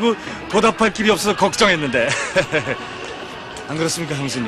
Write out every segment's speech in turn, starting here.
말고 보답할 길이 없어서 걱정했는데. 안 그렇습니까, 형수님?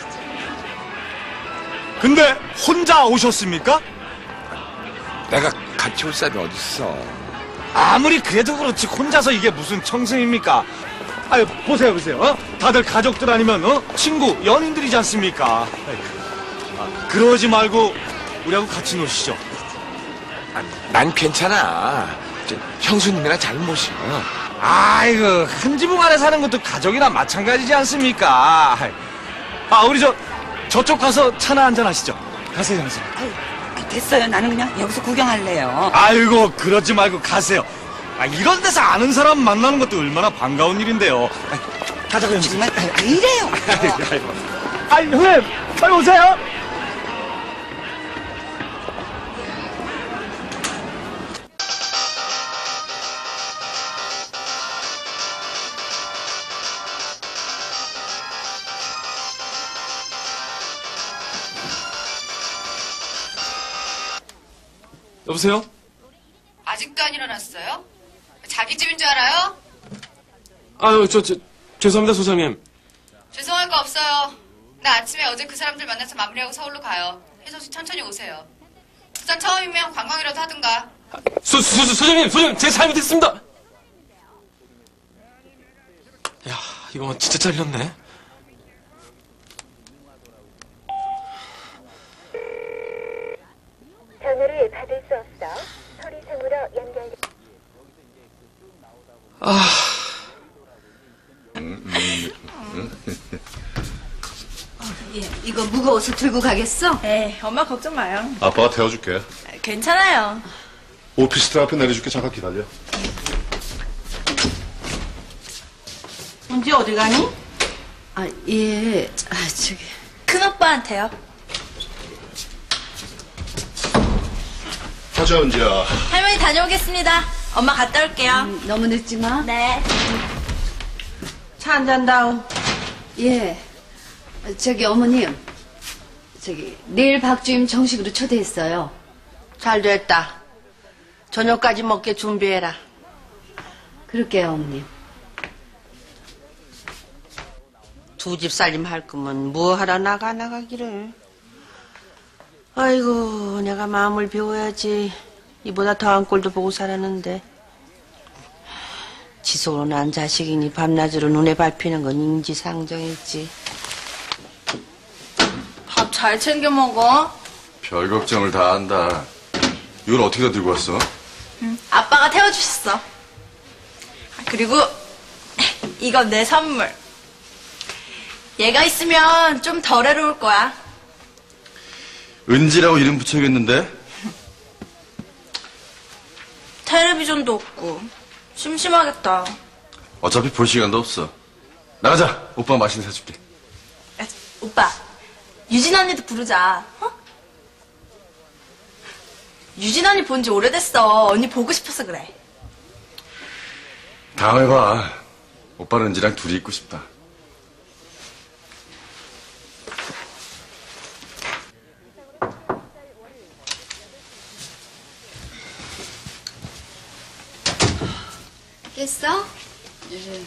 근데 혼자 오셨습니까? 내가 같이 올 사람이 어딨어. 아무리 그래도 그렇지 혼자서 이게 무슨 청승입니까? 아유, 보세요, 보세요. 다들 가족들 아니면 친구, 연인들이지 않습니까? 그러지 말고 우리하고 같이 노시죠. 난 괜찮아. 형수님이랑 잘 모셔. 아이고, 한 지붕 안에 사는 것도 가족이나 마찬가지지 않습니까? 우리 저쪽 가서 차나 한잔 하시죠. 가세요, 형수님. 됐어요. 나는 그냥 여기서 구경할래요. 아이고, 그러지 말고 가세요. 이런 데서 아는 사람 만나는 것도 얼마나 반가운 일인데요. 가자고, 형수님. 정말 왜 이래요? 형님, 빨리 오세요. 여보세요? 아직도 안 일어났어요? 자기 집인 줄 알아요? 죄송합니다, 소장님. 죄송할 거 없어요. 나 아침에 어제 그 사람들 만나서 마무리하고 서울로 가요. 혜성 씨 천천히 오세요. 부산 처음이면 관광이라도 하든가. 소장님, 제가 잘못했습니다. 야, 이거 진짜 잘렸네. 전화를 받을 수 없어 소리상으로 연결. 예, 이거 무거워서 들고 가겠어? 네, 엄마 걱정 마요. 아빠가 태워줄게. 괜찮아요. 오피스텔 앞에 내려줄게. 잠깐 기다려. 은지 어디 가니? 예, 저기. 큰오빠한테요. 가자, 은지야. 할머니 다녀오겠습니다. 엄마 갔다 올게요. 너무 늦지 마. 네. 차 한잔 다운. 예. 어머님. 내일 박주임 정식으로 초대했어요. 잘 됐다. 저녁까지 먹게 준비해라. 그럴게요, 어머님. 두 집 살림 할 거면 뭐 하러 나가기를. 아이고, 내가 마음을 비워야지. 이보다 더한 꼴도 보고 살았는데. 지속으로 난 자식이니 밤낮으로 눈에 밟히는 건 인지상정했지. 밥 잘 챙겨 먹어. 별 걱정을 다 한다. 이걸 어떻게 다 들고 왔어? 아빠가 태워주셨어. 그리고 이건 내 선물. 얘가 있으면 좀 덜 외로울 거야. 은지라고 이름 붙여야겠는데? 텔레비전도 없고 심심하겠다. 어차피 볼 시간도 없어. 나가자. 오빠가 맛있는 거 사줄게. 야, 오빠, 유진 언니도 부르자. 유진 언니 본 지 오래됐어. 언니 보고 싶어서 그래. 다음에 봐. 오빠는 은지랑 둘이 있고 싶다. 깼어? 예.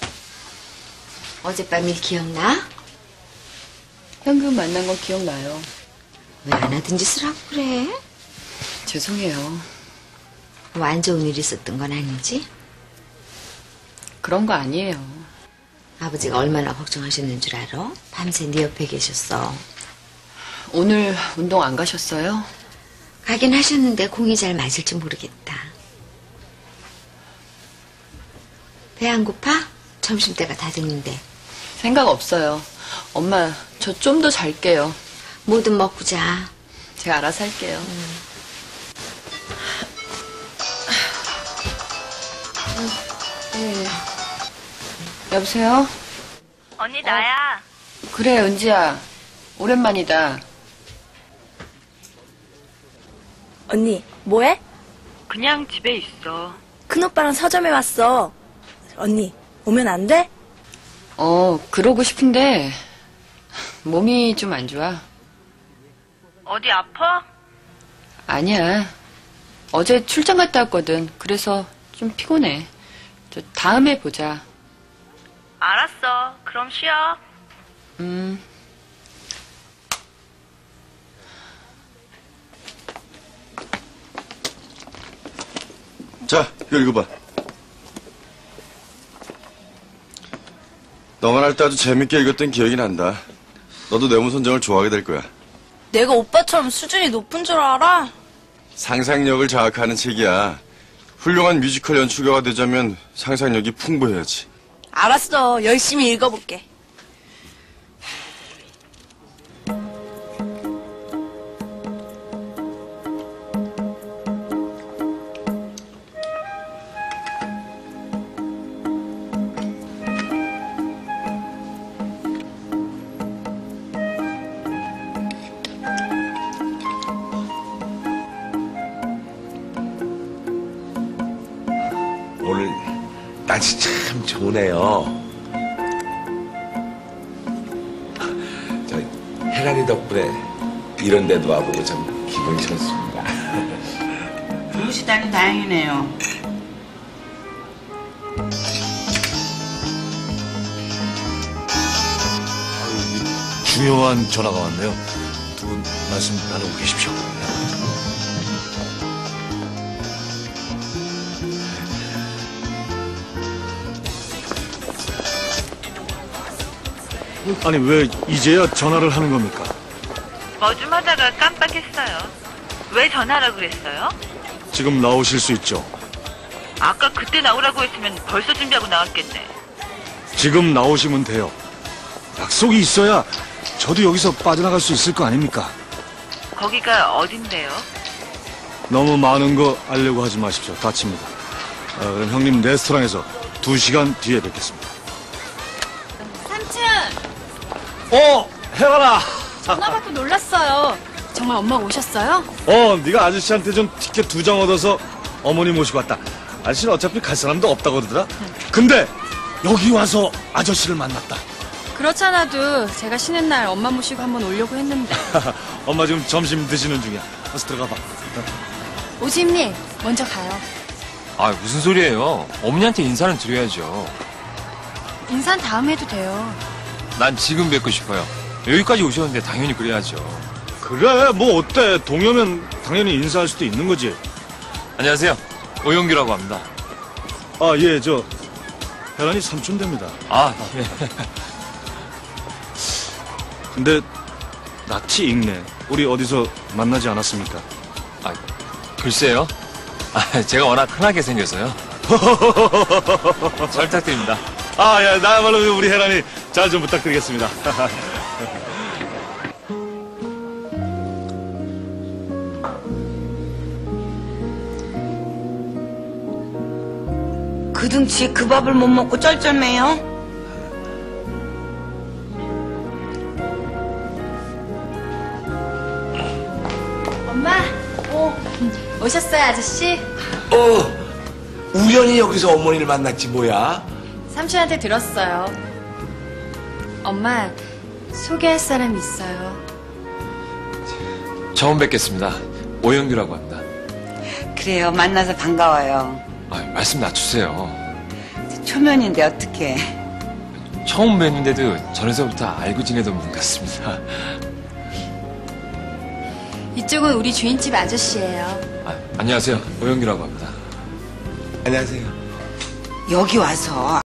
어젯밤 일 기억나? 현금 만난 거 기억나요. 왜 안 하던 짓을 하고 그래? 죄송해요. 뭐 안 좋은 일 있었던 건 아니지? 그런 거 아니에요. 아버지가 얼마나 걱정하셨는 줄 알아? 밤새 네 옆에 계셨어. 오늘 운동 안 가셨어요? 가긴 하셨는데 공이 잘 맞을지 모르겠다. 배 안 고파? 점심때가 다 됐는데. 생각 없어요. 엄마, 저 좀 더 잘게요. 뭐든 먹고 자. 제가 알아서 할게요. 네. 여보세요? 언니 나야. 그래, 은지야. 오랜만이다. 언니, 뭐해? 그냥 집에 있어. 큰오빠랑 서점에 왔어. 언니, 오면 안 돼? 그러고 싶은데 몸이 좀 안 좋아. 어디 아파? 아니야. 어제 출장 갔다 왔거든. 그래서 좀 피곤해. 다음에 보자. 알았어. 그럼 쉬어. 자, 이거 읽어봐. 너만 할 때 아주 재밌게 읽었던 기억이 난다. 너도 뇌물선정을 좋아하게 될 거야. 내가 오빠처럼 수준이 높은 줄 알아? 상상력을 자극하는 책이야. 훌륭한 뮤지컬 연출가가 되자면 상상력이 풍부해야지. 알았어. 열심히 읽어볼게. 오늘 날씨 참 좋네요. 저 혜란이 덕분에 이런 데도 와보고 참 기분이 좋습니다. 좋으시다니 다행이네요. 중요한 전화가 왔네요. 두 분 말씀 나누고 계십시오. 아니 왜 이제야 전화를 하는 겁니까? 뭐 좀 하다가 깜빡했어요. 왜 전화하라고 그랬어요? 지금 나오실 수 있죠? 아까 그때 나오라고 했으면 벌써 준비하고 나왔겠네. 지금 나오시면 돼요. 약속이 있어야 저도 여기서 빠져나갈 수 있을 거 아닙니까? 거기가 어딘데요? 너무 많은 거 알려고 하지 마십시오. 다칩니다. 그럼 형님 레스토랑에서 2시간 뒤에 뵙겠습니다. 삼촌! 혜란아! 전화 받고 놀랐어요. 정말 엄마 오셨어요? 네가 아저씨한테 좀 티켓 2장 얻어서 어머니 모시고 왔다. 아저씨는 어차피 갈 사람도 없다고 그러더라. 근데 여기 와서 아저씨를 만났다. 그렇잖아도 제가 쉬는 날 엄마 모시고 한번 오려고 했는데. 엄마 지금 점심 드시는 중이야. 어서 들어가 봐. 오지임님, 먼저 가요. 아, 무슨 소리예요? 어머니한테 인사는 드려야죠. 인사는 다음에 해도 돼요. 난 지금 뵙고 싶어요. 여기까지 오셨는데 당연히 그래야죠. 그래, 뭐 어때? 동요면 당연히 인사할 수도 있는 거지. 안녕하세요. 오영규라고 합니다. 예, 혜란이 삼촌 됩니다. 아, 예. 근데 낯이 익네. 우리 어디서 만나지 않았습니까? 아, 글쎄요. 제가 워낙 흔하게 생겨서요. 잘 부탁드립니다. 예, 나야말로 우리 혜란이 잘 좀 부탁드리겠습니다. 그 등치에 그 밥을 못 먹고 쩔쩔매요? 엄마, 오셨어요, 아저씨? 우연히 여기서 어머니를 만났지 뭐야? 삼촌한테 들었어요. 엄마, 소개할 사람이 있어요. 처음 뵙겠습니다. 오영규라고 합니다. 그래요. 만나서 반가워요. 말씀 낮추세요. 초면인데 어떡해. 처음 뵙는데도 전에서부터 알고 지내던 분 같습니다. 이쪽은 우리 주인집 아저씨예요. 안녕하세요. 오영규라고 합니다. 안녕하세요. 여기 와서